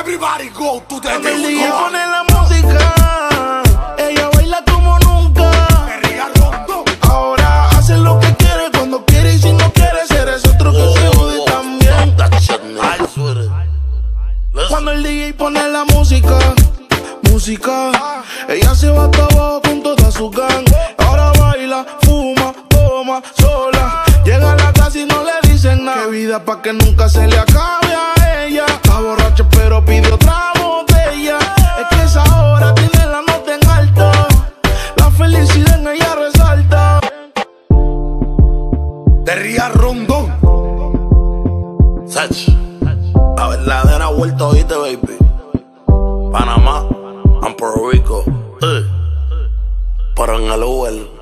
Everybody go to the Cuando el DJ disco. pone la música, ella baila como nunca. Perrea Rondón. Ahora hace lo que quiere cuando quiere y si no quiere ser es otro que se jode también. Cuando el DJ pone la música, ella se va hasta abajo con toda su gang. Ahora baila, fuma, toma, sola. Llega a la casa y no le dicen nada. Qué vida pa' que nunca se le acabe a ella. Está borracha pero pide otra botella. Es que esa hora tiene la nota en alto. La felicidad en ella resalta. Perrea Rondón. Sach, la verdadera vuelta, oíste, baby. Panamá, and Puerto Rico. Pero en el Uber.